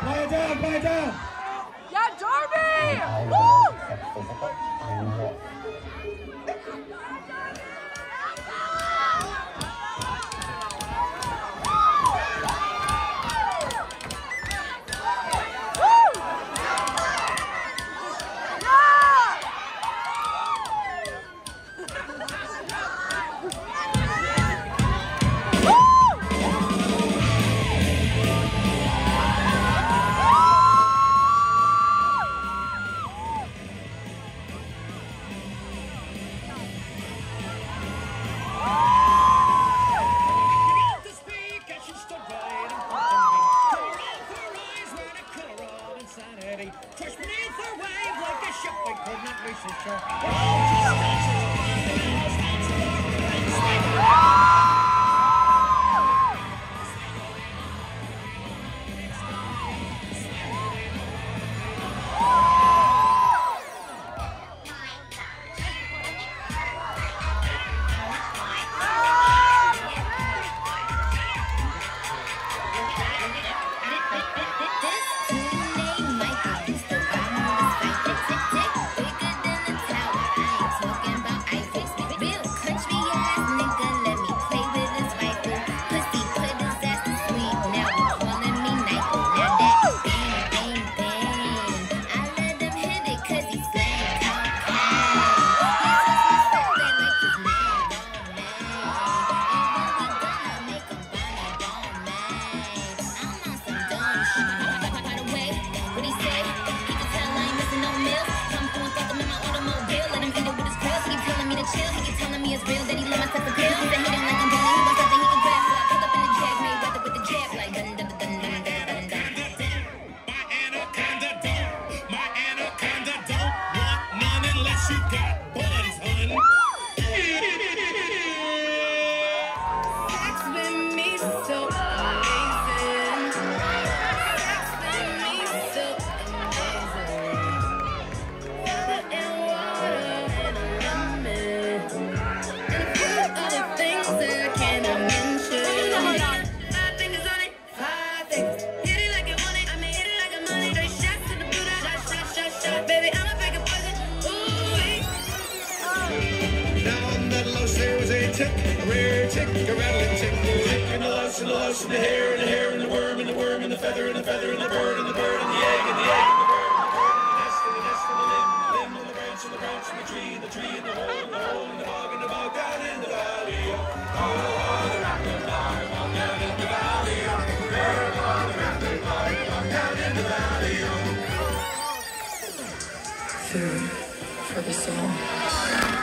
Play it down, play it down. Yeah, Darby! Woo! Crushed beneath the wave like a ship we could not reach the shore. A rare tick, a rattling tick, the tick, and the louse, and the louse, and the hair, and the hair, and the worm, and the worm, and the feather, and the feather, and the bird, and the bird, and the egg, and the egg, and the bird, and the bird, and the nest, and the nest, and the limb, limb, and the branch, and the branch, and the tree, and the tree, and the hole, and the hole, and the bog, and the bog, down in the valley. Oh, the rattling bog, down in the valley. Oh, the rattling bog, down in the valley. Food for the soul.